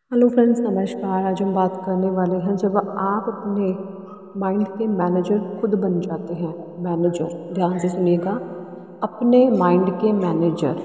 Hello friends, नमस्कार। आज हम बात करने वाले हैं जब आप अपने माइंड के मैनेजर खुद बन जाते हैं। मैनेजर, ध्यान से सुनिएगा, अपने माइंड के मैनेजर।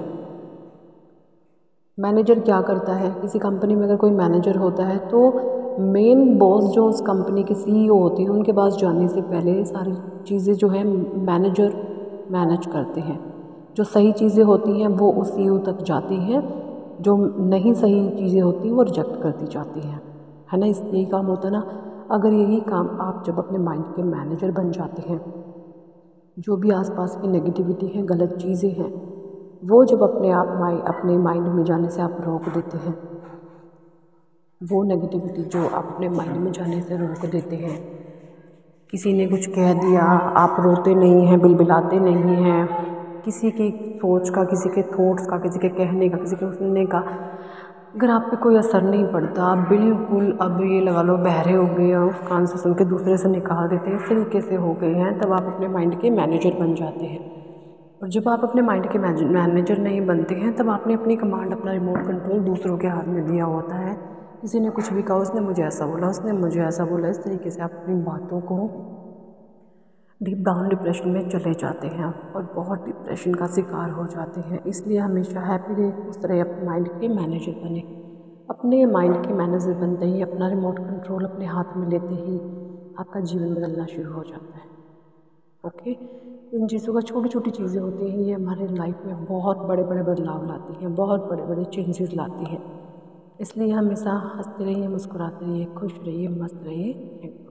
मैनेजर क्या करता है? किसी कंपनी में अगर कोई मैनेजर होता है तो मेन बॉस जो उस कंपनी के सीईओ होते हैं उनके पास जाने से पहले सारी चीज़ें जो है मैनेजर मैनेज करते हैं। जो सही चीज़ें होती हैं वो उस सीईओ तक जाती हैं, जो नहीं सही चीज़ें होती हैं वो रिजेक्ट कर दी जाती हैं, है ना। इस यही काम होता है ना। अगर यही काम आप जब अपने माइंड के मैनेजर बन जाते हैं, जो भी आसपास की नेगेटिविटी है, गलत चीज़ें हैं, वो जब अपने माइंड में जाने से आप रोक देते हैं, वो नेगेटिविटी जो आप अपने माइंड में जाने से रोक देते हैं। किसी ने कुछ कह दिया, आप रोते नहीं हैं, बिलबिलाते नहीं हैं, किसी की सोच का, किसी के थॉट्स का, किसी के कहने का, किसी के सुनने का अगर आप पे कोई असर नहीं पड़ता, आप बिल्कुल अब ये लगा लो बहरे हो गए और उस कान से सुन के दूसरे से निकाल देते हैं, इस तरीके से हो गए हैं, तब आप अपने माइंड के मैनेजर बन जाते हैं। और जब आप अपने माइंड के मैनेजर नहीं बनते हैं, तब आपने अपनी कमांड, अपना रिमोट कंट्रोल दूसरों के हाथ में दिया होता है। किसी ने कुछ भी कहा, उसने मुझे ऐसा बोला, उसने मुझे ऐसा बोला, इस तरीके से आप अपनी बातों को डीप डाउन डिप्रेशन में चले जाते हैं और बहुत डिप्रेशन का शिकार हो जाते हैं। इसलिए हमेशा हैप्पी रहे, उस तरह अपने माइंड के मैनेजर बने। अपने माइंड के मैनेजर बनते ही, अपना रिमोट कंट्रोल अपने हाथ में लेते ही आपका जीवन बदलना शुरू हो जाता है। ओके, इन चीज़ों का, छोटी छोटी चीज़ें होती हैं, ये हमारे लाइफ में बहुत बड़े बड़े बदलाव लाती हैं, बहुत बड़े बड़े चेंजेस लाती हैं। इसलिए हमेशा हंसते रहिए, मुस्कुराते रहिए, खुश रहिए, मस्त रहिए। Thank you.